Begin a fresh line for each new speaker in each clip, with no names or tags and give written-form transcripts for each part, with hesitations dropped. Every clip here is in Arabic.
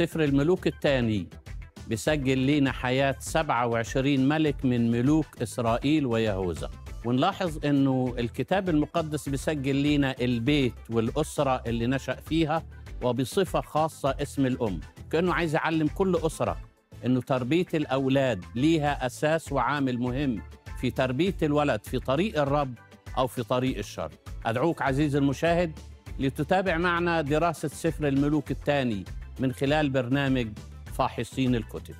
سفر الملوك الثاني بيسجل لينا حياة 27 ملك من ملوك إسرائيل ويهوذا، ونلاحظ إنه الكتاب المقدس بيسجل لينا البيت والأسرة اللي نشأ فيها، وبصفة خاصة اسم الأم، كأنه عايز يعلم كل أسرة إنه تربية الأولاد ليها أساس وعامل مهم في تربية الولد في طريق الرب أو في طريق الشر. أدعوك عزيزي المشاهد لتتابع معنا دراسة سفر الملوك الثاني من خلال برنامج فاحصين الكتب.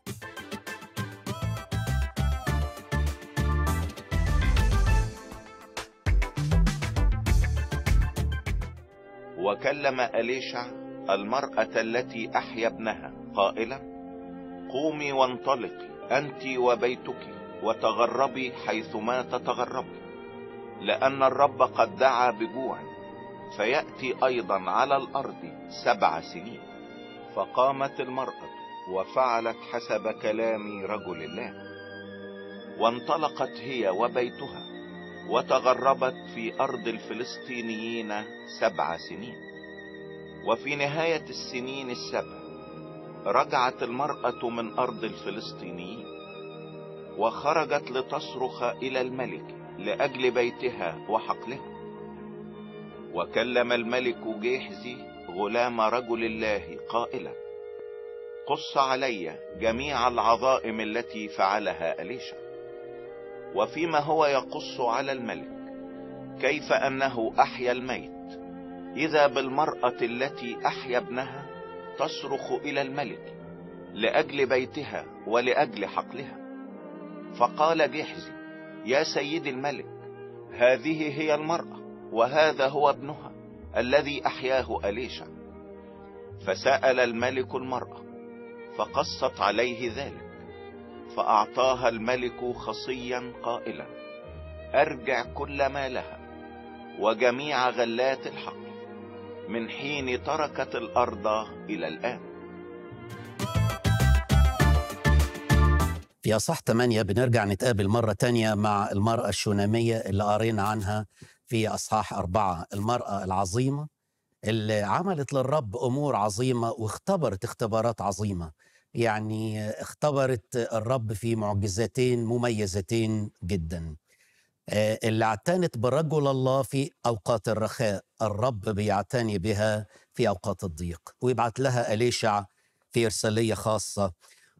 وكلم أليشع المرأة التي أحيا ابنها قائلا: قومي وانطلقي أنت وبيتك وتغربي حيثما تتغربي، لأن الرب قد دعا بجوع فيأتي أيضا على الأرض 7 سنين. فقامت المرأة وفعلت حسب كلام رجل الله، وانطلقت هي وبيتها وتغربت في أرض الفلسطينيين 7 سنين. وفي نهاية السنين 7 رجعت المرأة من أرض الفلسطينيين، وخرجت لتصرخ إلى الملك لأجل بيتها وحقلها. وكلم الملك جيحزي غلام رجل الله قائلا: قص علي جميع العظائم التي فعلها أليشع. وفيما هو يقص على الملك كيف أنه أحيا الميت، إذا بالمرأة التي أحيا ابنها تصرخ إلى الملك لأجل بيتها ولأجل حقلها. فقال جيحزي: يا سيد الملك، هذه هي المرأة وهذا هو ابنها الذي أحياه أليشع. فسأل الملك المرأة فقصت عليه ذلك، فأعطاها الملك خصيا قائلا: أرجع كل ما لها وجميع غلات الحقل من حين تركت الأرض إلى الآن.
في أصح 8 بنرجع نتقابل مرة تانية مع المرأة الشونامية اللي قارينا عنها في أصحاح 4، المرأة العظيمة اللي عملت للرب أمور عظيمة واختبرت اختبارات عظيمة. يعني اختبرت الرب في معجزتين مميزتين جدا. اللي اعتنت برجل الله في أوقات الرخاء، الرب بيعتني بها في أوقات الضيق، ويبعت لها أليشع في إرسالية خاصة.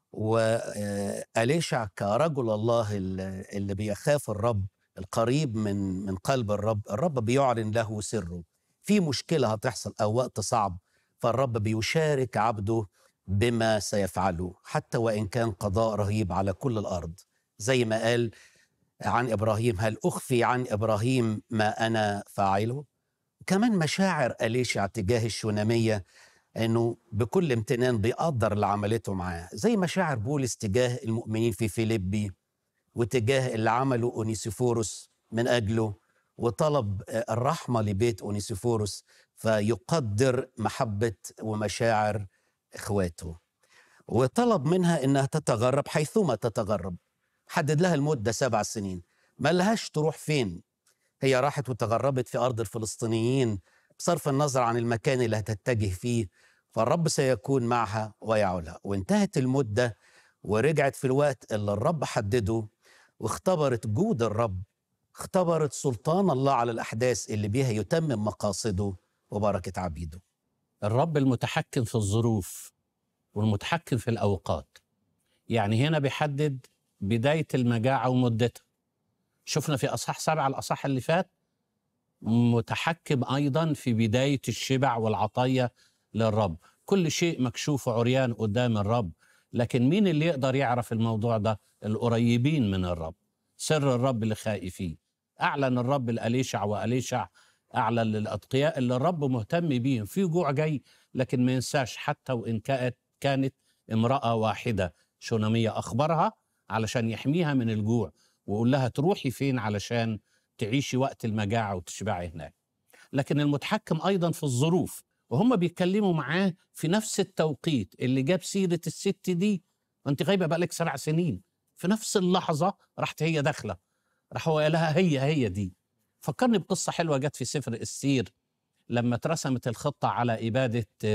وأليشع كرجل الله اللي بيخاف الرب، القريب من قلب الرب بيعلن له سره في مشكلة هتحصل أو وقت صعب، فالرب بيشارك عبده بما سيفعله حتى وإن كان قضاء رهيب على كل الأرض. زي ما قال عن إبراهيم: هل أخفي عن إبراهيم ما أنا فاعله؟ كمان مشاعر أليشع تجاه الشونامية أنه بكل امتنان بيقدر اللي عملته معاه، زي مشاعر بولس تجاه المؤمنين في فيليبي وتجاه اللي عمله أونيسيفوروس من أجله، وطلب الرحمة لبيت أونيسيفوروس، فيقدر محبة ومشاعر إخواته، وطلب منها إنها تتغرب حيثما تتغرب. حدد لها المدة 7 سنين، ما لهاش تروح فين. هي راحت وتغربت في أرض الفلسطينيين بصرف النظر عن المكان اللي هتتجه فيه، فالرب سيكون معها ويعولها. وانتهت المدة ورجعت في الوقت اللي الرب حدده، واختبرت جود الرب، اختبرت سلطان الله على الأحداث اللي بيها يتمم مقاصده وبركة عبيده.
الرب المتحكم في الظروف والمتحكم في الأوقات. يعني هنا بيحدد بداية المجاعة ومدتها. شفنا في أصحاح 7 الأصحاح اللي فات متحكم أيضا في بداية الشبع والعطية للرب. كل شيء مكشوف وعريان قدام الرب، لكن مين اللي يقدر يعرف الموضوع ده؟ القريبين من الرب، سر الرب لخائفين. أعلن الرب لأليشع، وأليشع أعلن للأتقياء اللي الرب مهتم بيهم. في جوع جاي، لكن ما ينساش حتى وإن كانت امرأة واحدة شونامية أخبرها علشان يحميها من الجوع، وقول لها تروحي فين علشان تعيشي وقت المجاعة وتشبعي هناك. لكن المتحكم أيضا في الظروف، وهم بيتكلموا معاه في نفس التوقيت اللي جاب سيرة الست دي، وانت غايبة بقالك 7 سنين. في نفس اللحظة راحت هي داخلة، راح هو قال لها هي دي. فكرني بقصة حلوة جت في سفر السير لما اترسمت الخطة على إبادة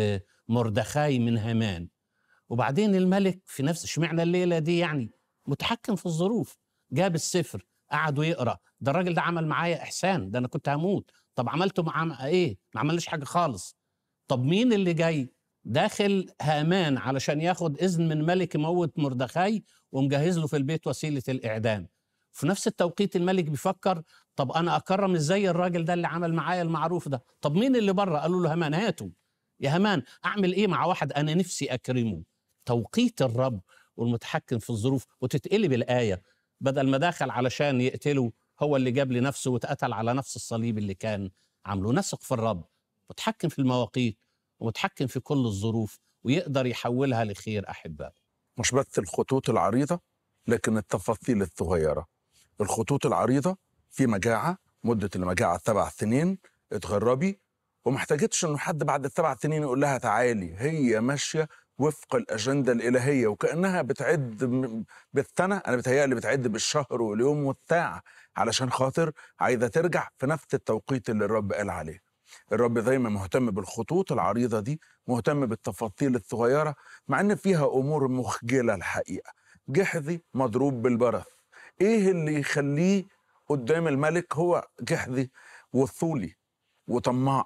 مردخاي من هامان. وبعدين الملك في نفس اشمعنى الليلة دي يعني متحكم في الظروف، جاب السفر قعدوا يقرأ، ده الراجل ده عمل معايا إحسان، ده أنا كنت هموت، طب عملته مع إيه؟ ما عملش حاجة خالص. طب مين اللي جاي؟ داخل هامان علشان ياخد إذن من ملك يموت مردخاي ومجهز له في البيت وسيلة الإعدام. في نفس التوقيت الملك بيفكر طب أنا أكرم إزاي الراجل ده اللي عمل معايا المعروف ده؟ طب مين اللي بره؟ قالوا له هامان. هاته يا هامان، أعمل إيه مع واحد أنا نفسي أكرمه؟ توقيت الرب والمتحكم في الظروف. وتتقلب الآية، بدل ما دخل علشان يقتله هو اللي جاب لنفسه واتقتل على نفس الصليب اللي كان عامله. نثق في الرب، متحكم في المواقيت ومتحكم في كل الظروف ويقدر يحولها لخير. أحباء،
مش بس الخطوط العريضة لكن التفاصيل الصغيرة. الخطوط العريضة في مجاعة، مدة المجاعة 7 سنين، اتغربي ومحتاجتش انه حد بعد ال7 سنين يقول لها تعالي، هي ماشية وفق الأجندة الإلهية وكأنها بتعد بالسنة. أنا بتهيألي بتعد بالشهر واليوم والساعة علشان خاطر عايزة ترجع في نفس التوقيت اللي الرب قال عليه. الرب دايما مهتم بالخطوط العريضة دي، مهتم بالتفاصيل الصغيرة مع ان فيها امور مخجلة الحقيقة. جحظي مضروب بالبرص، ايه اللي يخليه قدام الملك؟ هو جحظي وصولي وطماع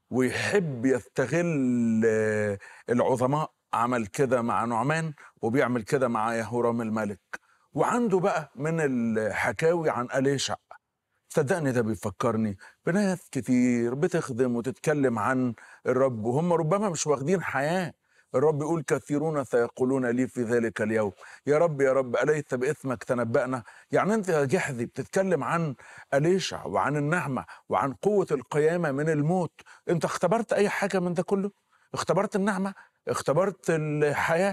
ويحب يستغل العظماء. عمل كده مع نعمان وبيعمل كده مع يهورام الملك. وعنده بقى من الحكاوي عن أليشع. صدقني ده بيفكرني بناس كتير بتخدم وتتكلم عن الرب وهم ربما مش واخدين حياة. الرب يقول كثيرون سيقولون لي في ذلك اليوم يا رب يا رب أليس باسمك تنبأنا. يعني انت يا جحظي بتتكلم عن أليشع وعن النعمة وعن قوة القيامة من الموت. انت اختبرت اي حاجة من ده كله؟ اختبرت النعمة؟ اختبرت الحياة؟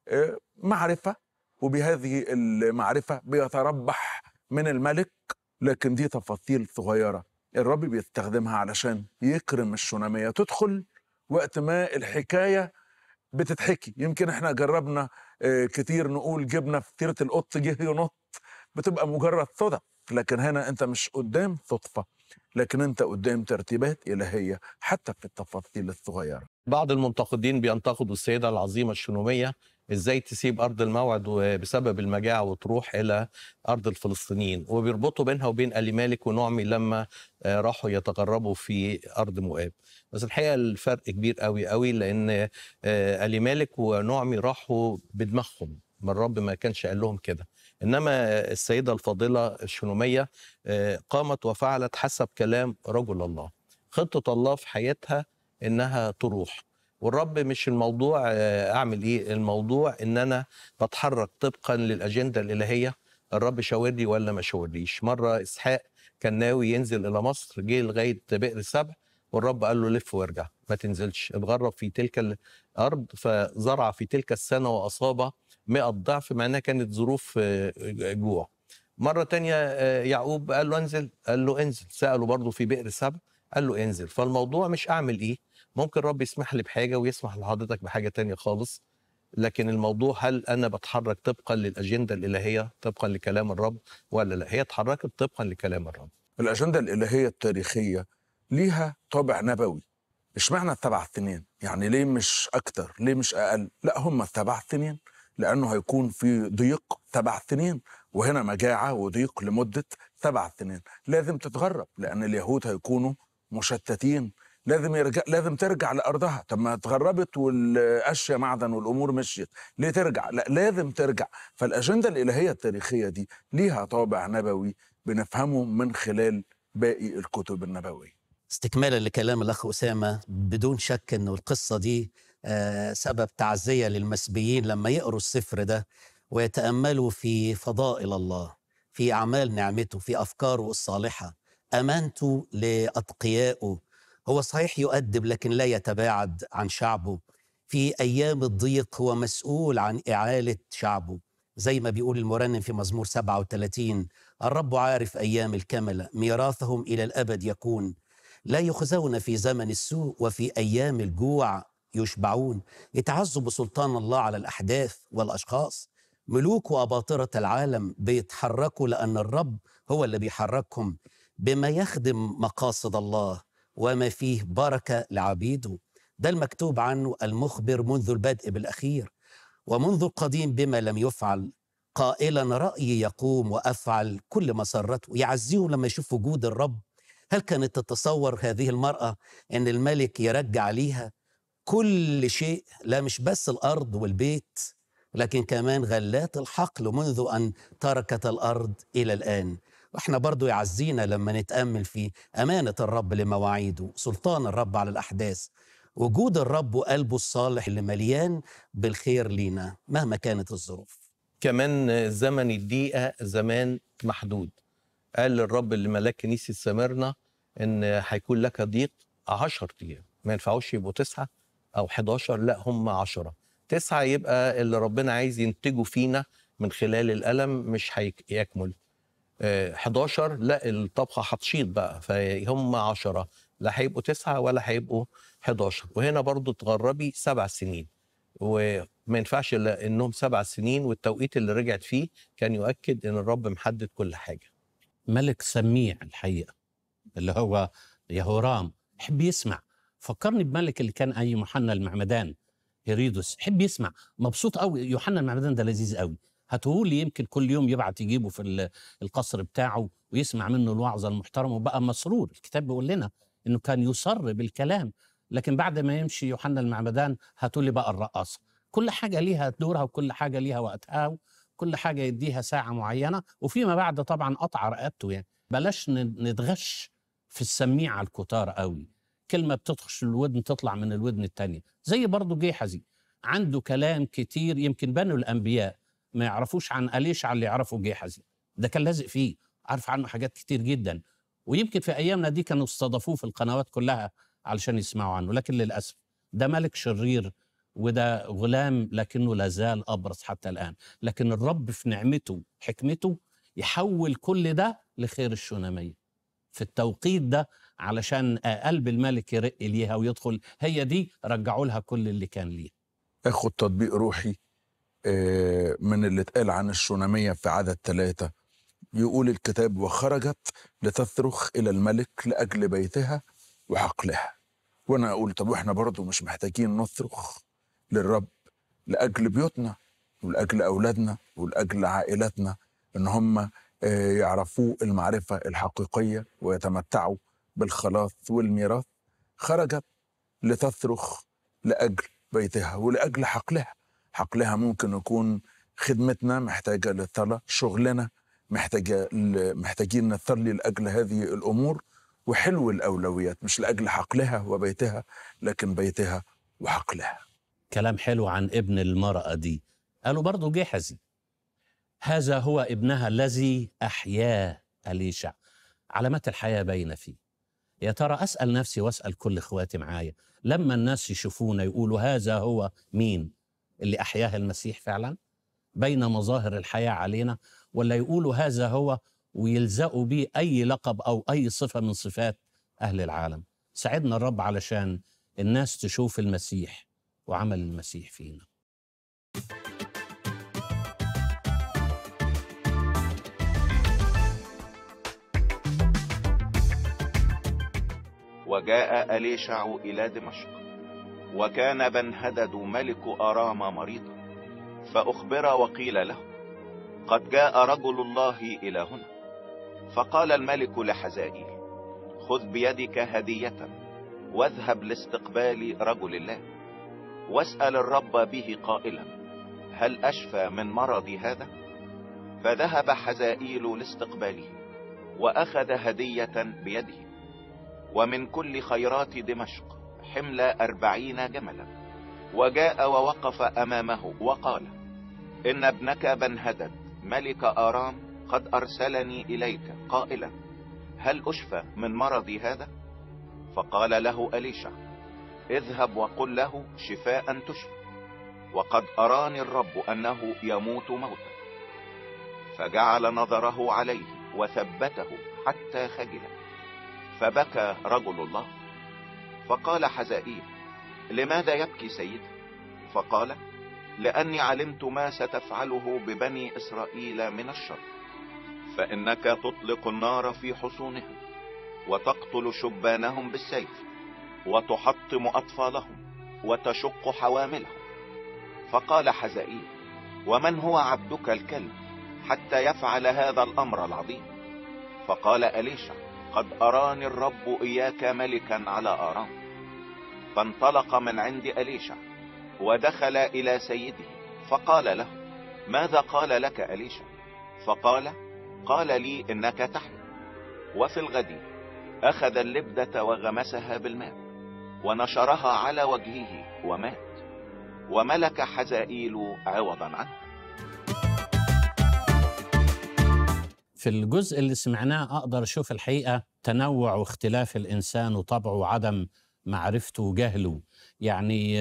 معرفة، وبهذه المعرفة بيتربح من الملك. لكن دي تفاصيل صغيرة الرب بيستخدمها علشان يكرم الشونامية. تدخل وقت ما الحكاية بتتحكي. يمكن احنا جربنا كتير نقول جبنا في سيرة القط جه ينط، بتبقى مجرد صدف. لكن هنا انت مش قدام صدفة، لكن انت قدام ترتيبات إلهية حتى في التفاصيل الصغيرة.
بعض المنتقدين بينتقدوا السيدة العظيمة الشونومية ازاي تسيب أرض الموعد بسبب المجاعة وتروح إلى أرض الفلسطينيين، وبيربطوا بينها وبين ألي مالك ونعمي لما راحوا يتغربوا في أرض مؤاب. بس الحقيقة الفرق كبير قوي قوي، لأن ألي مالك ونعمي راحوا بدماغهم، ما الرب ما كانش قال لهم كده. إنما السيدة الفاضلة الشونومية قامت وفعلت حسب كلام رجل الله. خطة الله في حياتها إنها تروح، والرب مش الموضوع أعمل إيه، الموضوع إن أنا بتحرك طبقا للأجندة الإلهية. الرب شاورني ولا ما شاورنيش. مرة إسحاق كان ناوي ينزل إلى مصر، جه لغاية بئر سبع والرب قال له لف وارجع ما تنزلش. اتغرب في تلك الأرض فزرع في تلك السنة وأصاب 100 ضعف، مع أنها كانت ظروف جوع. مرة تانية يعقوب قال له انزل، قال له انزل. سأله برضه في بئر سبع قال له انزل. فالموضوع مش أعمل إيه، ممكن رب يسمح لي بحاجة ويسمح لحضرتك بحاجة تانية خالص، لكن الموضوع هل أنا بتحرك طبقا للأجندة الإلهية طبقا لكلام الرب ولا لا؟ هي اتحركت طبقا لكلام الرب.
الأجندة الإلهية التاريخية ليها طابع نبوي. اشمعنى 7 سنين؟ يعني ليه مش أكتر؟ ليه مش أقل؟ لا، هم 7 سنين لأنه هيكون في ضيق 7 سنين، وهنا مجاعة وضيق لمدة 7 سنين. لازم تتغرب لأن اليهود هيكونوا مشتتين. لازم ترجع لأرضها. طب ما اتغربت والأشياء معدن والأمور مشيت، ليه ترجع؟ لا، لازم ترجع. فالأجندة الإلهية التاريخية دي ليها طابع نبوي بنفهمه من خلال باقي الكتب النبوية.
استكمالا لكلام الأخ أسامة، بدون شك أنه القصة دي سبب تعزية للمسبيين لما يقروا السفر ده ويتأملوا في فضائل الله، في أعمال نعمته، في أفكاره الصالحة، أمانته لأتقيائه. هو صحيح يؤدب لكن لا يتباعد عن شعبه. في أيام الضيق هو مسؤول عن إعالة شعبه، زي ما بيقول المرنم في مزمور 37: الرب عارف أيام الكملة، ميراثهم إلى الأبد يكون. لا يخزون في زمن السوء، وفي أيام الجوع يشبعون. يتعزوا بسلطان الله على الأحداث والأشخاص. ملوك وأباطرة العالم بيتحركوا لأن الرب هو اللي بيحركهم بما يخدم مقاصد الله وما فيه بركة لعبيده. ده المكتوب عنه المخبر منذ البدء بالأخير ومنذ القديم بما لم يفعل، قائلا رأيي يقوم وأفعل كل مسرته. يعزيهم لما يشوف وجود الرب. هل كانت تتصور هذه المرأة أن الملك يرجع ليها كل شيء؟ لا، مش بس الأرض والبيت، لكن كمان غلات الحقل منذ أن تركت الأرض إلى الآن. وإحنا برضو يعزينا لما نتأمل في أمانة الرب لمواعيده، سلطان الرب على الأحداث، وجود الرب وقلبه الصالح اللي مليان بالخير لينا مهما كانت الظروف.
كمان زمن الدقيقة زمان محدود. قال الرب لملاك كنيسة سميرنا إن هيكون لك ضيق 10 أيام، ما ينفعوش يبقوا 9 أو 11، لا هم 10. 9 يبقى اللي ربنا عايز ينتجه فينا من خلال الألم مش هيكمل. 11 لا، الطبخة هتشيط بقى، فهم 10، لا هيبقوا 9 ولا هيبقوا 11. وهنا برضو تغربي 7 سنين، وما ينفعش الا انهم 7 سنين، والتوقيت اللي رجعت فيه كان يؤكد ان الرب محدد كل حاجه.
ملك سميع الحقيقة اللي هو يهورام، يحب يسمع. فكرني بملك اللي كان أي يوحنا المعمدان هيرودس، يحب يسمع، مبسوط قوي. يوحنا المعمدان ده لذيذ قوي، هتقولي يمكن كل يوم يبعت يجيبه في القصر بتاعه ويسمع منه الوعظة المحترمة وبقى مسرور. الكتاب بيقول لنا إنه كان يسر بالكلام. لكن بعد ما يمشي يوحنا المعمدان هتقولي بقى الرقاصة. كل حاجة ليها دورها وكل حاجة ليها وقتها، كل حاجة يديها ساعة معينة، وفيما بعد طبعا قطع رقبته. يعني بلاش نتغش في السميعة الكتار قوي، كلمة بتدخل الودن تطلع من الودن التانية. زي برضو جيحزي، عنده كلام كتير يمكن بنو الأنبياء ما يعرفوش عن أليشع اللي يعرفوا جيحزي. ده كان لازق فيه، عارف عنه حاجات كتير جدا، ويمكن في أيامنا دي كانوا استضافوه في القنوات كلها علشان يسمعوا عنه. لكن للأسف ده ملك شرير وده غلام، لكنه لازال أبرص حتى الآن. لكن الرب في نعمته حكمته يحول كل ده لخير الشونامية في التوقيت ده، علشان قلب الملك يرق ليها ويدخل. هي دي رجعوا لها كل اللي كان ليها.
اخد تطبيق روحي من اللي اتقال عن الشونامية في عدد 3. يقول الكتاب: وخرجت لتصرخ إلى الملك لأجل بيتها وحقلها. وانا اقول طب واحنا برضو مش محتاجين نصرخ للرب لاجل بيوتنا ولاجل اولادنا ولاجل عائلاتنا، ان هم يعرفوا المعرفه الحقيقيه ويتمتعوا بالخلاص والميراث. خرجت لتصرخ لاجل بيتها ولاجل حقلها. حقلها ممكن يكون خدمتنا محتاجه للصلاه، شغلنا محتاجين نصلي لاجل هذه الامور. وحلو الأولويات، مش لأجل حقلها وبيتها، لكن بيتها وحقلها.
كلام حلو عن ابن المرأة دي. قالوا برضو جيحزي، هذا هو ابنها الذي أحياه أليشع. علامات الحياة باينة فيه. يا ترى أسأل نفسي وأسأل كل إخواتي معايا، لما الناس يشوفونا يقولوا هذا هو مين اللي أحياه المسيح فعلا بين مظاهر الحياة علينا، ولا يقولوا هذا هو ويلزقوا بيه أي لقب أو أي صفة من صفات أهل العالم؟ ساعدنا الرب علشان الناس تشوف المسيح وعمل المسيح فينا.
وجاء أليشع إلى دمشق، وكان بنهدد ملك أرام مريضا، فأخبر وقيل له: قد جاء رجل الله إلى هنا. فقال الملك لحزائيل: خذ بيدك هدية واذهب لاستقبال رجل الله، واسأل الرب به قائلا: هل أشفى من مرضي هذا؟ فذهب حزائيل لاستقباله، وأخذ هدية بيده، ومن كل خيرات دمشق حمل 40 جملا، وجاء ووقف أمامه وقال: إن ابنك بنهدد ملك آرام قد أرسلني إليك قائلا: هل أشفى من مرضي هذا؟ فقال له أليشع: اذهب وقل له شفاء تشفى، وقد أراني الرب أنه يموت موتا. فجعل نظره عليه وثبته حتى خجل، فبكى رجل الله. فقال حزائيل: لماذا يبكي سيدي؟ فقال: لأني علمت ما ستفعله ببني إسرائيل من الشر، فإنك تطلق النار في حصونهم، وتقتل شبانهم بالسيف، وتحطم أطفالهم، وتشق حواملهم. فقال حزائيل: ومن هو عبدك الكلب حتى يفعل هذا الأمر العظيم؟ فقال أليشع: قد أراني الرب إياك ملكا على آرام. فانطلق من عند أليشع ودخل إلى سيده، فقال له: ماذا قال لك أليشع؟ فقال: قال لي إنك تحيا. وفي الغد أخذ اللبدة وغمسها بالماء ونشرها على وجهه ومات، وملك حزائيل عوضا عنه.
في الجزء اللي سمعناه أقدر أشوف الحقيقة تنوع واختلاف الإنسان وطبعه وعدم معرفته وجهله. يعني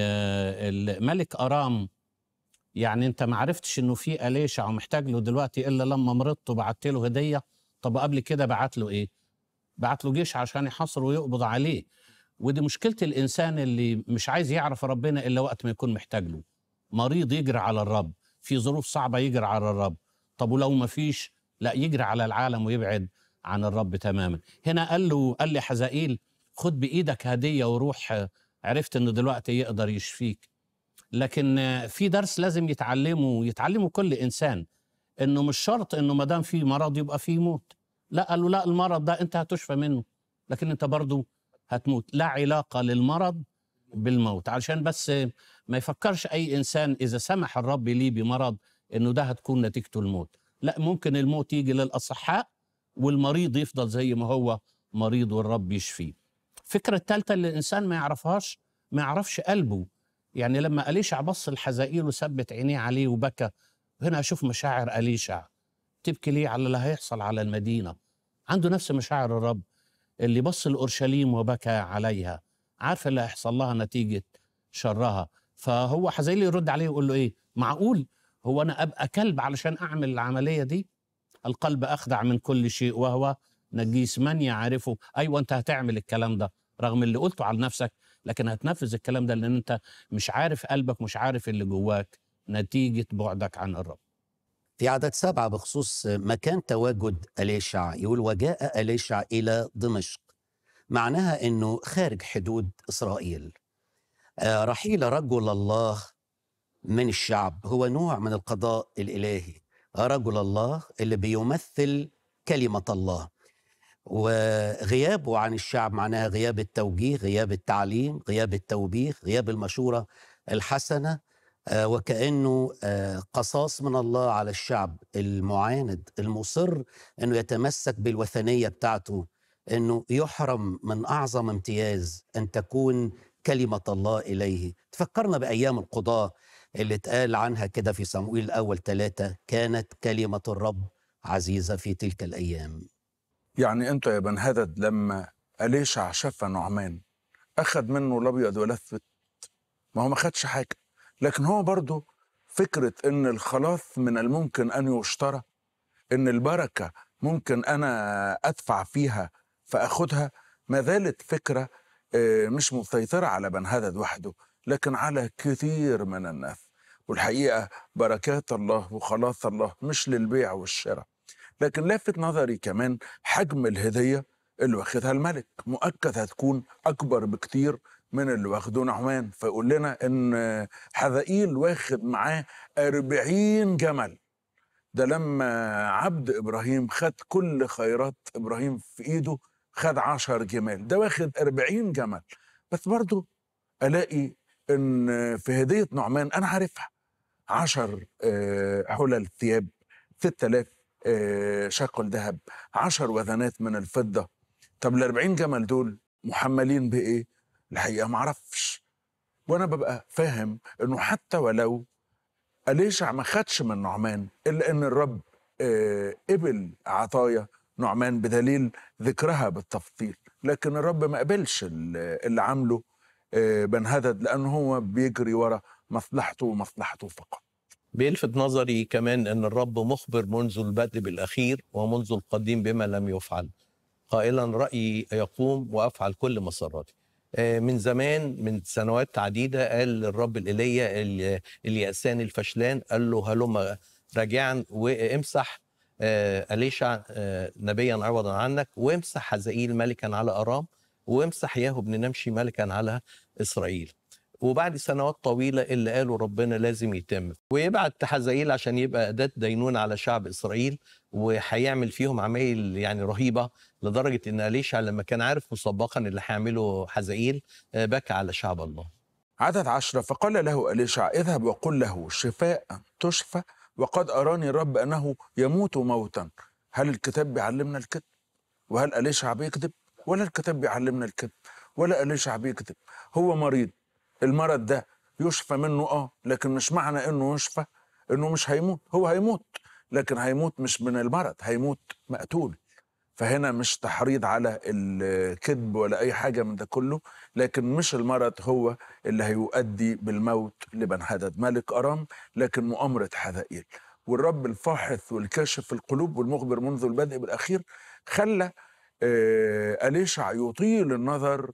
الملك أرام، يعني أنت ما عرفتش إنه في أليشع ومحتاج له دلوقتي إلا لما مرضت وبعت له هدية. طب قبل كده بعت له إيه؟ بعت له جيش عشان يحاصره ويقبض عليه. ودي مشكلة الإنسان اللي مش عايز يعرف ربنا إلا وقت ما يكون محتاج له. مريض يجري على الرب، في ظروف صعبة يجري على الرب. طب ولو ما فيش، لا يجري على العالم ويبعد عن الرب تماما. هنا قال لي حزائيل: خد بإيدك هدية وروح. عرفت إنه دلوقتي يقدر يشفيك. لكن في درس لازم يتعلمه كل إنسان، إنه مش شرط إنه ما دام في مرض يبقى في موت. لا، قال له: لا، المرض ده أنت هتشفى منه، لكن أنت برضو هتموت. لا علاقة للمرض بالموت. علشان بس ما يفكرش أي إنسان إذا سمح الرب ليه بمرض إنه ده هتكون نتيجته الموت. لا، ممكن الموت يجي للأصحاء والمريض يفضل زي ما هو مريض والرب يشفيه. فكرة الثالثة اللي الإنسان ما يعرفهاش، ما يعرفش قلبه. يعني لما أليشع بص لحزائيل وثبت عينيه عليه وبكى، هنا أشوف مشاعر أليشع. تبكي ليه على اللي هيحصل على المدينة؟ عنده نفس مشاعر الرب اللي بص لأورشليم وبكى عليها، عارف اللي هيحصل لها نتيجة شرها. فهو حزائيل يرد عليه ويقول له: إيه معقول هو أنا أبقى كلب علشان أعمل العملية دي؟ القلب أخدع من كل شيء وهو نجيس، من يعرفه؟ أيوة أنت هتعمل الكلام ده رغم اللي قلته على نفسك، لكن هتنفذ الكلام ده لأن أنت مش عارف قلبك، مش عارف اللي جواك نتيجة بعدك عن الرب.
في عدد 7 بخصوص مكان تواجد أليشع، يقول: وجاء أليشع إلى دمشق، معناها أنه خارج حدود إسرائيل. رحيل رجل الله من الشعب هو نوع من القضاء الإلهي. رجل الله اللي بيمثل كلمة الله، وغيابه عن الشعب معناها غياب التوجيه، غياب التعليم، غياب التوبيخ، غياب المشورة الحسنة. وكأنه قصاص من الله على الشعب المعاند المصر أنه يتمسك بالوثنية بتاعته، أنه يحرم من أعظم امتياز أن تكون كلمة الله إليه. تفكرنا بأيام القضاة اللي اتقال عنها كده في صموئيل الأول 3: كانت كلمة الرب عزيزة في تلك الأيام.
يعني أنت يا بن هدد لما أليشع شاف نعمان أخذ منه الأبيض والأسود؟ ما هو ما خدش حاجة، لكن هو برضو فكرة إن الخلاص من الممكن أن يشترى، إن البركة ممكن أنا أدفع فيها فأخدها، ما زالت فكرة مش مسيطرة على بن هدد وحده، لكن على كثير من الناس. والحقيقة بركات الله وخلاص الله مش للبيع والشراء. لكن لافت نظري كمان حجم الهدية اللي واخدها الملك، مؤكد هتكون أكبر بكتير من اللي واخده نعمان. فيقول لنا إن حزائيل واخد معاه 40 جمل. ده لما عبد إبراهيم خد كل خيرات إبراهيم في إيده خد 10 جمال، ده واخد 40 جمل. بس برضو ألاقي إن في هدية نعمان أنا عارفها 10 حلل ثياب، 6000 شقل ذهب، 10 وزنات من الفضة. طب ال40 جمل دول محملين بإيه؟ الحقيقة معرفش. وأنا ببقى فاهم إنه حتى ولو أليشع ما خدش من نعمان، إلا إن الرب قبل عطايا نعمان بدليل ذكرها بالتفصيل، لكن الرب ما قبلش اللي عمله بن هدد، لأنه هو بيجري ورا مصلحته ومصلحته فقط.
بيلفت نظري كمان أن الرب مخبر منذ البدء بالأخير ومنذ القديم بما لم يفعل، قائلا: رأيي يقوم وأفعل كل مساراتي. من زمان، من سنوات عديدة، قال الرب الإيليا اليأسان الفشلان، قال له: هلم راجعا وامسح أليشع نبيا عوضا عنك، وامسح حزائيل ملكا على أرام، وامسح ياهو بن نمشي ملكا على إسرائيل. وبعد سنوات طويلة اللي قالوا ربنا لازم يتم، ويبعت حزائيل عشان يبقى أداة دينونة على شعب إسرائيل، وهيعمل فيهم عمايل يعني رهيبة، لدرجة إن أليشع لما كان عارف مسبقا اللي هيعمله حزائيل بكى على شعب الله.
عدد 10: فقال له أليشع: اذهب وقل له شفاء تشفى، وقد أراني الرب أنه يموت موتا. هل الكتاب بيعلمنا الكذب؟ وهل أليشع بيكذب؟ ولا الكتاب بيعلمنا الكذب ولا أليشع بيكذب. هو مريض، المرض ده يشفى منه لكن مش معنى انه يشفى انه مش هيموت. هو هيموت، لكن هيموت مش من المرض، هيموت مقتول. فهنا مش تحريض على الكذب ولا اي حاجه من ده كله، لكن مش المرض هو اللي هيؤدي بالموت لبنهدد ملك ارام، لكن مؤامره حزائيل. والرب الفاحث والكاشف القلوب والمخبر منذ البدء بالاخير خلى أليشع يطيل النظر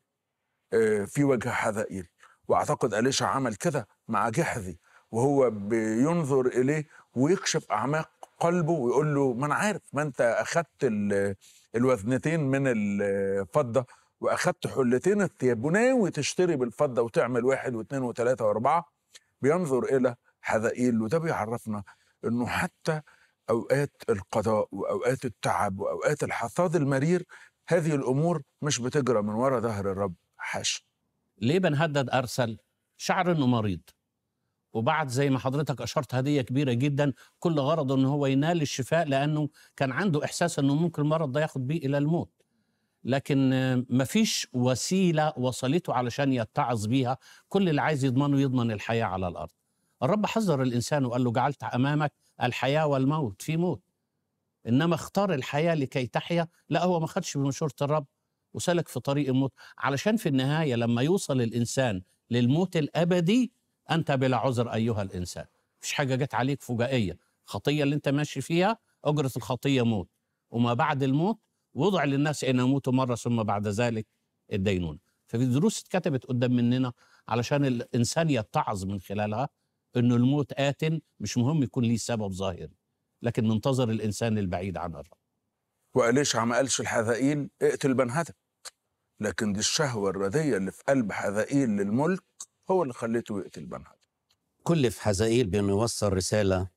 في وجه حزائيل. واعتقد أليشع عمل كده مع جحزي، وهو بينظر اليه ويكشف اعماق قلبه ويقول له: ما انا عارف، ما انت اخدت الوزنتين من الفضه واخدت حلتين الثياب وناوي تشتري بالفضه وتعمل 1 و2 و3 و4. بينظر الى حزائيل، وده بيعرفنا انه حتى اوقات القضاء واوقات التعب واوقات الحصاد المرير، هذه الامور مش بتجرى من وراء ظهر الرب، حاشا.
ليه بنهدد أرسل؟ شعر إنه مريض، وبعد زي ما حضرتك أشرت هدية كبيرة جدا كل غرضه إنه هو ينال الشفاء، لأنه كان عنده إحساس إنه ممكن المرض ده ياخد بيه إلى الموت. لكن مفيش وسيلة وصلته علشان يتعظ بيها. كل اللي عايز يضمنه يضمن الحياة على الأرض. الرب حذر الإنسان وقال له: جعلت أمامك الحياة والموت، في موت، إنما اختار الحياة لكي تحيا. لا، هو ما خدش بمشورة الرب وسلك في طريق الموت، علشان في النهاية لما يوصل الإنسان للموت الأبدي أنت بلا عذر أيها الإنسان. مفيش حاجة جت عليك فجائية. خطية اللي أنت ماشي فيها أجرة الخطية موت، وما بعد الموت وضع للناس أن يموتوا مرة ثم بعد ذلك الدينونة. ففي دروس اتكتبت قدام مننا علشان الإنسان يتعظ من خلالها أنه الموت آت، مش مهم يكون ليه سبب ظاهري، لكن ننتظر الإنسان البعيد عن الرب.
وأليشع ما قالش لحزائيل: اقتل بنهدد، لكن دي الشهوة الردية اللي في قلب حزائيل للملك هو اللي خليته يقتل بنهدد.
كلف حزائيل بأنه يوصل رسالة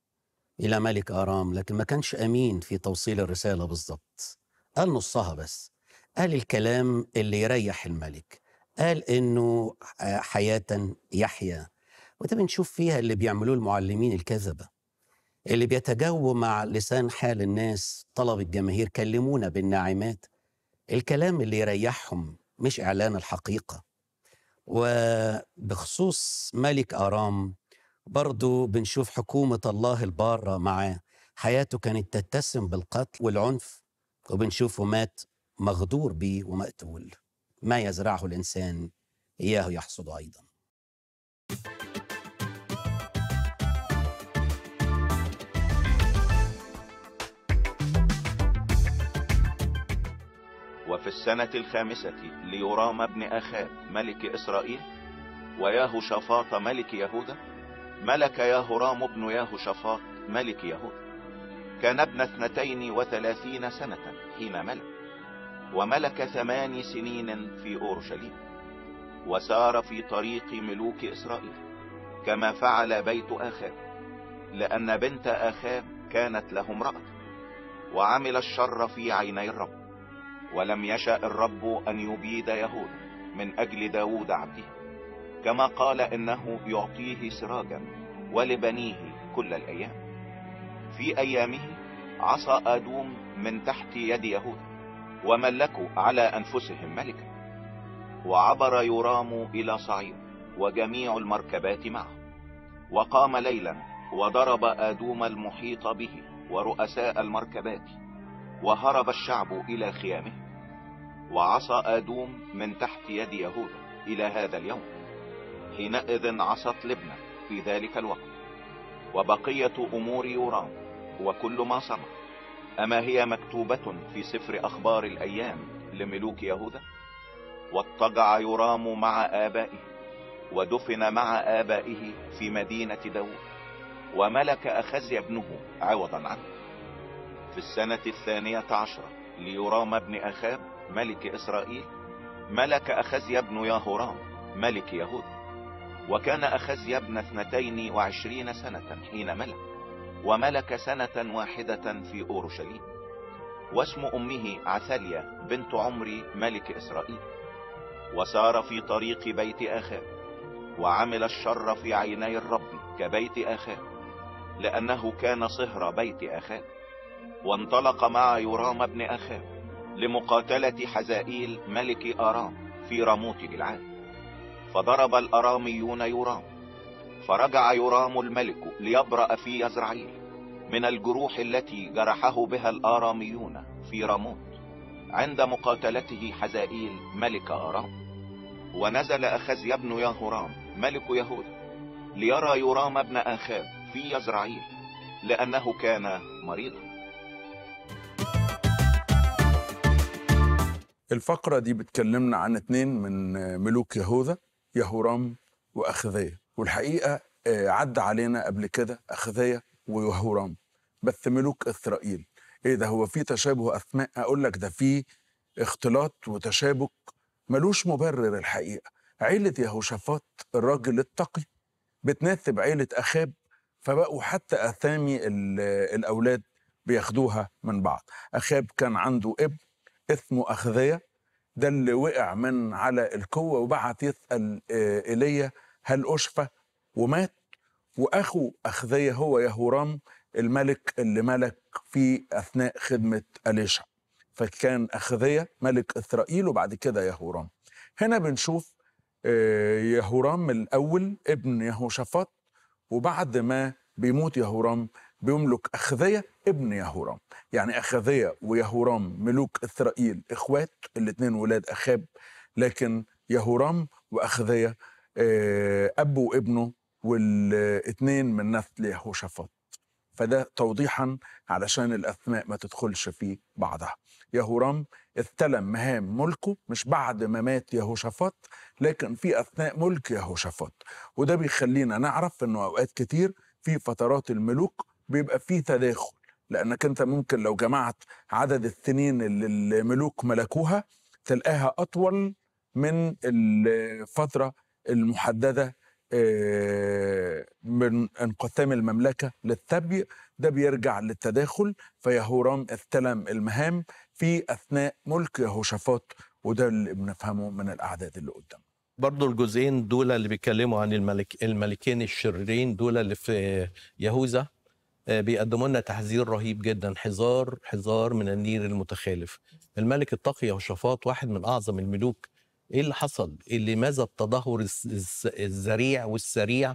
إلى ملك آرام، لكن ما كانش أمين في توصيل الرسالة بالضبط. قال نصها بس، قال الكلام اللي يريح الملك، قال إنه حياة يحيا. وده بنشوف فيها اللي بيعملوه المعلمين الكذبة، اللي بيتجاوبوا مع لسان حال الناس، طلب الجماهير، كلمونا بالناعمات. الكلام اللي يريحهم مش إعلان الحقيقة. وبخصوص ملك آرام برضو بنشوف حكومة الله البارة معاه. حياته كانت تتسم بالقتل والعنف، وبنشوفه مات مغدور به ومقتول. ما يزرعه الإنسان إياه يحصد أيضا.
وفي السنة 5 ليورام ابن أخاب ملك إسرائيل ويهوشافاط ملك يهوذا ملك يهورام ابن يهوشافاط ملك يهوذا. كان ابن 32 سنة حين ملك، وملك 8 سنين في أورشليم، وسار في طريق ملوك إسرائيل كما فعل بيت أخاب، لأن بنت أخاب كانت له امرأة، وعمل الشر في عيني الرب. ولم يشأ الرب أن يبيد يهوذا من أجل داود عبده، كما قال إنه يعطيه سراجا ولبنيه كل الأيام. في أيامه عصى آدوم من تحت يد يهوذا، وملكوا على أنفسهم ملكا. وعبر يورام إلى صعيد وجميع المركبات معه، وقام ليلا وضرب آدوم المحيط به ورؤساء المركبات، وهرب الشعب إلى خيامه. وعصى آدوم من تحت يد يهوذا إلى هذا اليوم. حينئذ عصت لبنى في ذلك الوقت. وبقية أمور يورام وكل ما صنع، أما هي مكتوبة في سفر أخبار الأيام لملوك يهوذا؟ واضطجع يورام مع آبائه، ودفن مع آبائه في مدينة داود، وملك أخزي ابنه عوضا عنه. في السنة 12 ليورام ابن أخاب ملك إسرائيل ملك أخزي ابن يهورام ملك يهوذا، وكان أخزيا ابن 22 سنة حين ملك، وملك 1 سنة في أورشليم. واسم أمه عثاليا بنت عمري ملك إسرائيل. وسار في طريق بيت آخاب، وعمل الشر في عيني الرب كبيت آخاب، لأنه كان صهر بيت آخاب. وانطلق مع يورام ابن آخاب لمقاتلة حزائيل ملك آرام في راموت جلعاد، فضرب الأراميون يورام، فرجع يورام الملك ليبرأ في يزرعيل من الجروح التي جرحه بها الآراميون في راموت عند مقاتلته حزائيل ملك آرام. ونزل أخزيا بن يهورام ملك يهوذا ليرى يورام ابن آخاب في يزرعيل، لأنه كان مريضا.
الفقرة دي بتكلمنا عن 2 من ملوك يهوذا، يهورام وأخذية. والحقيقة عدى علينا قبل كده أخذية ويهورام، بس ملوك إسرائيل. إيه ده، هو في تشابه أسماء؟ أقول لك ده في اختلاط وتشابك ملوش مبرر. الحقيقة عيلة يهوشافاط الراجل التقي بتناسب عيلة أخاب، فبقوا حتى أسامي الأولاد بياخدوها من بعض. أخاب كان عنده ابن اسمه أخذية، ده اللي وقع من على الكوة وبعت يسأل إيليا هل أشفى، ومات. وأخو أخذية هو يهورام الملك اللي ملك في أثناء خدمة أليشع، فكان أخذية ملك إسرائيل وبعد كده يهورام. هنا بنشوف يهورام الأول ابن يهوشافاط، وبعد ما بيموت يهورام بيملك أخذية ابن يهورام. يعني أخذية ويهورام ملوك إسرائيل إخوات، الاتنين ولاد أخاب، لكن يهورام وأخذية أب وابنه، والاتنين من نسل يهوشافاط. فده توضيحا علشان الأسماء ما تدخلش في بعضها. يهورام استلم مهام ملكه مش بعد ما مات يهوشافاط، لكن في أثناء ملك يهوشافاط. وده بيخلينا نعرف أنه أوقات كتير في فترات الملوك بيبقى فيه تداخل، لأنك أنت ممكن لو جمعت عدد السنين اللي الملوك ملكوها تلقاها أطول من الفترة المحددة من انقسام المملكة للسبي. ده بيرجع للتداخل. فيهورام استلم المهام في أثناء ملك يهوشافاط، وده اللي بنفهمه من الأعداد اللي قدام.
برضو الجزئين دول اللي بيتكلموا عن الملكين الشريرين دول اللي في يهوذا بيقدموا لنا تحذير رهيب جدا. حذار حذار من النير المتخالف. الملك التقي يهوشافاط واحد من أعظم الملوك. ايه اللي حصل؟ لماذا التدهور الذريع والسريع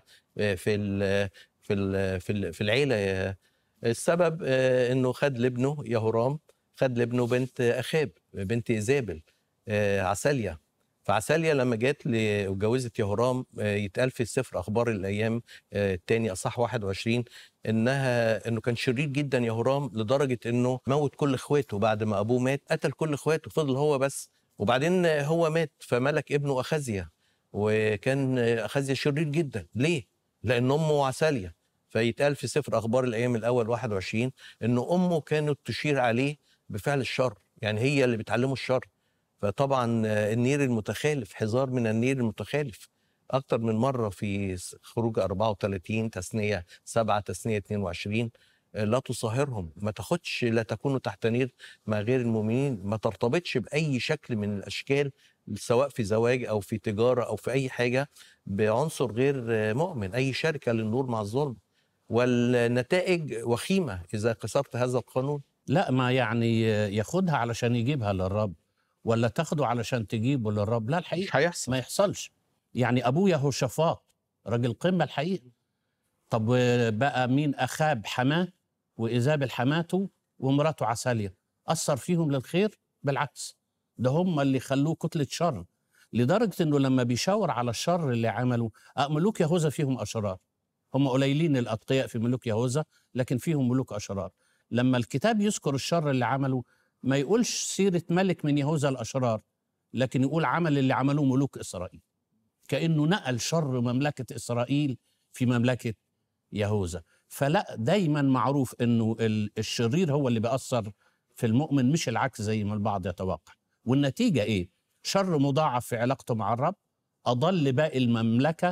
في العيله؟ السبب انه خد لابنه يهورام، خد لابنه بنت اخاب، بنت ايزابل، عساليا. فعساليا لما جات وجوزت يهورام يتقال في سفر اخبار الايام الثاني اصح 21 انه كان شرير جدا يهورام، لدرجه انه موت كل اخواته. بعد ما ابوه مات قتل كل اخواته، فضل هو بس. وبعدين هو مات فملك ابنه أخزيا، وكان أخزيا شرير جدا. ليه؟ لأن أمه عساليا. فيتقال في سفر أخبار الأيام الأول 21 إن أمه كانت تشير عليه بفعل الشر، يعني هي اللي بتعلمه الشر. فطبعا النير المتخالف، حذار من النير المتخالف. أكتر من مرة في خروج 34 تثنية 7 تثنية 22 لا تصاهرهم، ما تاخدش، لا تكونوا تحت نير مع غير المؤمنين، ما ترتبطش بأي شكل من الأشكال سواء في زواج أو في تجارة أو في أي حاجة بعنصر غير مؤمن. أي شركة للنور مع الظلم، والنتائج وخيمة إذا كسرت هذا القانون.
لا، ما يعني ياخدها علشان يجيبها للرب، ولا تاخده علشان تجيبه للرب. لا، الحقيقة
مش هيحصل،
ما يحصلش. يعني أبوه يهوشافاط راجل قمة الحقيقة. طب بقى مين؟ أخاب حماه، وإيزابل حماته، ومراته عساليا. أثر فيهم للخير؟ بالعكس، ده هم اللي خلوه كتلة شر، لدرجة إنه لما بيشاور على الشر اللي عمله. ملوك يهوذا فيهم أشرار، هم قليلين الأتقياء في ملوك يهوذا، لكن فيهم ملوك أشرار. لما الكتاب يذكر الشر اللي عمله ما يقولش سيرة ملك من يهوذا الأشرار، لكن يقول عمل اللي عملوه ملوك إسرائيل، كأنه نقل شر مملكة إسرائيل في مملكة يهوذا. فلا، دايما معروف انه الشرير هو اللي بيأثر في المؤمن، مش العكس زي ما البعض يتوقع. والنتيجة ايه؟ شر مضاعف في علاقته مع الرب، اضل باقي المملكة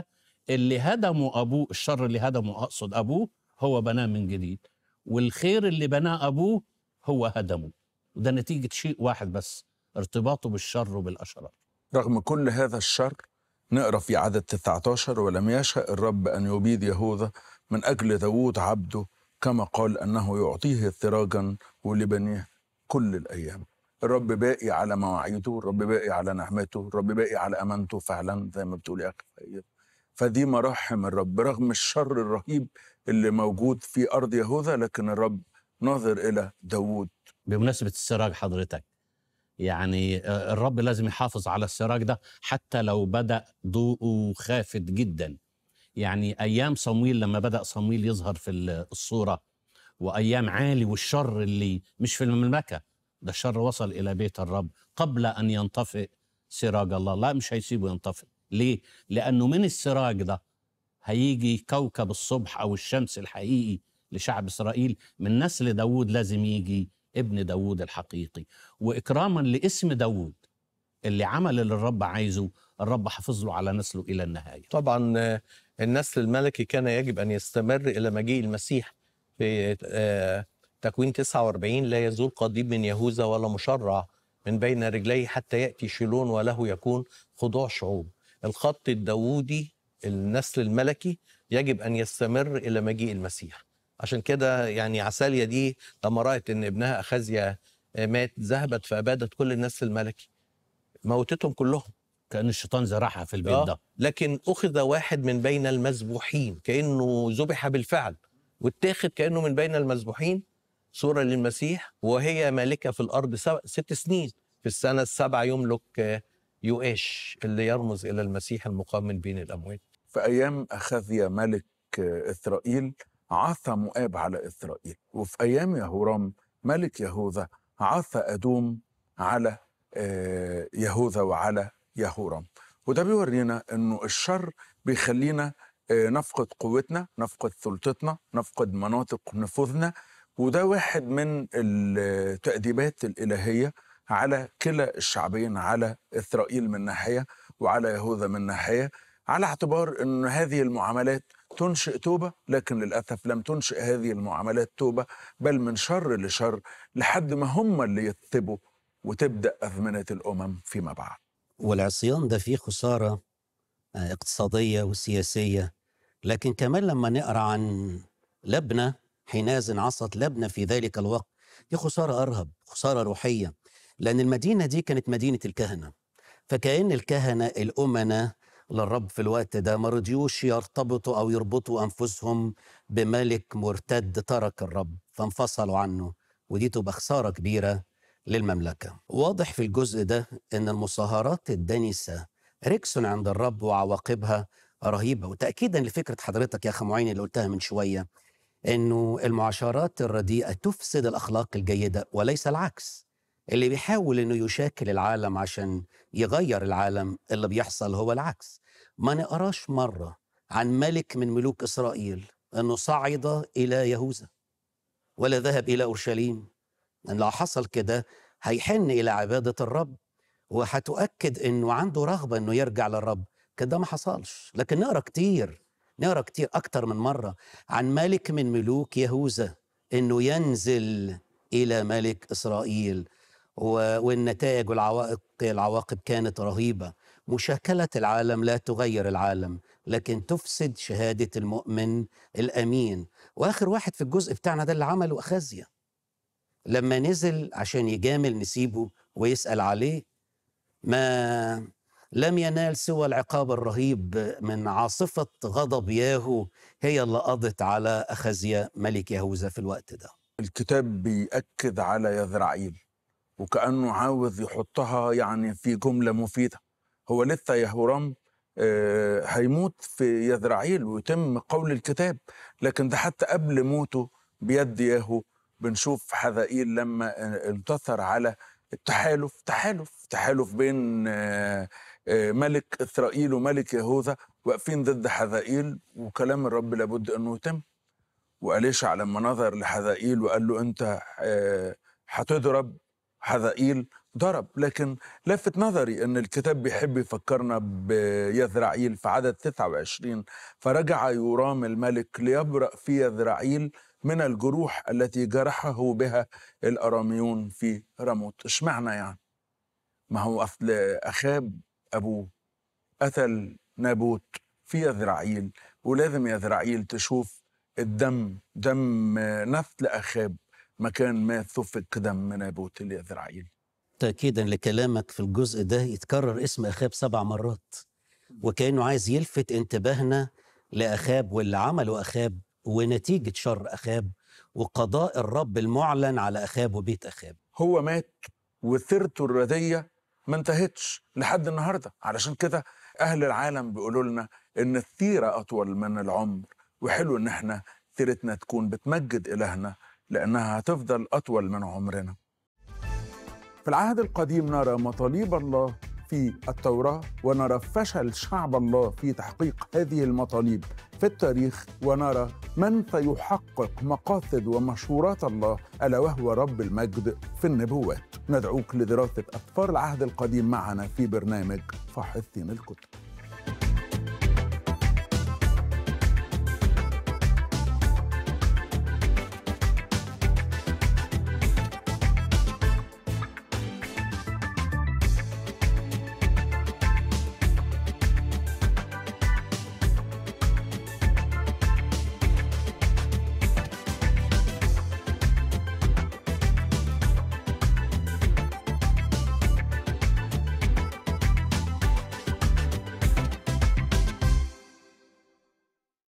اللي هدموا أبوه، الشر اللي هدمه أقصد أبوه، هو بناه من جديد، والخير اللي بناه أبوه هو هدمه. وده نتيجة شيء واحد بس، ارتباطه بالشر وبالأشرار.
رغم كل هذا الشر نقرأ في عدد 19: ولم يشأ الرب أن يبيد يهوذا من أجل داود عبده، كما قال أنه يعطيه سراجا ولبنيه كل الأيام. الرب باقي على مواعيده، الرب باقي على نعمته، الرب باقي على أمانته فعلا زي ما بتقول يا أخي فايد. فدي مراحم الرب رغم الشر الرهيب اللي موجود في أرض يهوذا، لكن الرب ناظر إلى داود.
بمناسبة السراج حضرتك، يعني الرب لازم يحافظ على السراج ده حتى لو بدأ ضوءه خافت جدا. يعني أيام صمويل لما بدأ صمويل يظهر في الصورة، وأيام عالي والشر اللي مش في المملكة، ده الشر وصل إلى بيت الرب قبل أن ينطفئ سراج الله. لا، مش هيسيبه ينطفئ. ليه؟ لأنه من السراج ده هيجي كوكب الصبح أو الشمس الحقيقي لشعب إسرائيل. من نسل داود لازم يجي ابن داود الحقيقي. وإكراما لاسم داود اللي عمل اللي الرب عايزه، الرب حافظ له على نسله إلى النهاية.
طبعا النسل الملكي كان يجب أن يستمر إلى مجيء المسيح. في تكوين 49: لا يزول قضيب من يهوذا ولا مشرع من بين رجليه حتى يأتي شيلون وله يكون خضوع شعوب. الخط الداودي، النسل الملكي، يجب أن يستمر إلى مجيء المسيح. عشان كده يعني عساليا دي لما رأت أن ابنها أخازيا مات، ذهبت فأبادت كل النسل الملكي، موتتهم كلهم.
كأن الشيطان زرعها في البيت ده.
لكن أخذ واحد من بين المذبوحين، كأنه ذبح بالفعل، واتاخد كأنه من بين المذبوحين صورة للمسيح، وهي مالكة في الأرض 6 سنين. في السنة السابعة يملك يؤاش اللي يرمز إلى المسيح المقام من بين الأموات.
في أيام أخازيا ملك إسرائيل عثى مؤاب على إسرائيل، وفي أيام يهورام ملك يهوذا عثى أدوم على يهوذا وعلى يهورام. وده بيورينا أنه الشر بيخلينا نفقد قوتنا، نفقد سلطتنا، نفقد مناطق نفوذنا. وده واحد من التأديبات الإلهية على كلا الشعبين، على إسرائيل من ناحية وعلى يهوذا من ناحية، على اعتبار أن هذه المعاملات تنشئ توبة، لكن للأسف لم تنشئ هذه المعاملات توبة، بل من شر لشر، لحد ما هم اللي يتبوا وتبدأ أزمنة الأمم فيما بعد.
والعصيان ده فيه خسارة اقتصادية وسياسية. لكن كمان لما نقرأ عن لبنى، حينئذ عصت لبنى في ذلك الوقت، دي خسارة أرهب، خسارة روحية. لأن المدينة دي كانت مدينة الكهنة، فكأن الكهنة الأمنة للرب في الوقت ده ما رضيوش يرتبطوا أو يربطوا أنفسهم بملك مرتد ترك الرب، فانفصلوا عنه، ودي تبقى خسارة كبيرة للمملكة. واضح في الجزء ده أن المصاهرات الدنسة ركس عند الرب وعواقبها رهيبة. وتأكيدا لفكرة حضرتك يا أخي معين اللي قلتها من شوية، أنه المعاشرات الرديئة تفسد الأخلاق الجيدة وليس العكس. اللي بيحاول أنه يشاكل العالم عشان يغير العالم، اللي بيحصل هو العكس. ما نقراش مرة عن ملك من ملوك إسرائيل أنه صعد إلى يهوذا ولا ذهب إلى أورشليم. لأن لو حصل كده هيحن إلى عبادة الرب، وهتؤكد أنه عنده رغبة أنه يرجع للرب. كده ما حصلش. لكن نقرأ كتير أكتر من مرة عن ملك من ملوك يهوذا أنه ينزل إلى ملك إسرائيل، والنتائج والعواقب كانت رهيبة. مشاكلة العالم لا تغير العالم، لكن تفسد شهادة المؤمن الأمين. وآخر واحد في الجزء بتاعنا ده اللي عمله أخازيا، لما نزل عشان يجامل نسيبه ويسأل عليه، ما لم ينال سوى العقاب الرهيب من عاصفة غضب ياهو، هي اللي قضت على أخازيا ملك يهوذا في الوقت ده.
الكتاب بيأكد على يزرعيل، وكأنه عاوز يحطها يعني في جملة مفيدة. هو لسه يهورام هيموت في يزرعيل ويتم قول الكتاب، لكن ده حتى قبل موته بيد ياهو بنشوف حذائيل لما انتصر على تحالف بين ملك إسرائيل وملك يهوذا واقفين ضد حذائيل، وكلام الرب لابد أنه يتم. وأليشع لما نظر لحذائيل وقال له أنت هتضرب حذائيل، ضرب. لكن لفت نظري أن الكتاب بيحب يفكرنا بيذرعيل في عدد 29: فرجع يورام الملك ليبرأ في يذرعيل من الجروح التي جرحه بها الأراميون في راموت. اشمعنى يعني؟ ما هو أصل أخاب أبوه قتل نابوت في يذرعيل، ولازم يذرعيل تشوف الدم، دم نسل أخاب، مكان ما سفك دم نابوت اليذرعيل.
تأكيدا لكلامك في الجزء ده يتكرر اسم أخاب 7 مرات، وكأنه عايز يلفت انتباهنا لأخاب واللي عمله أخاب ونتيجة شر أخاب وقضاء الرب المعلن على أخاب وبيت أخاب.
هو مات وسيرته الردية ما انتهتش لحد النهاردة. علشان كده أهل العالم بيقولوا لنا إن السيرة أطول من العمر، وحلو إن احنا سيرتنا تكون بتمجد إلهنا لأنها هتفضل أطول من عمرنا. في العهد القديم نرى مطالب الله في التوراة، ونرى فشل شعب الله في تحقيق هذه المطالب في التاريخ، ونرى من سيحقق مقاصد ومشورات الله ألا وهو رب المجد في النبوات. ندعوك لدراسة أسفار العهد القديم معنا في برنامج فاحصين الكتب.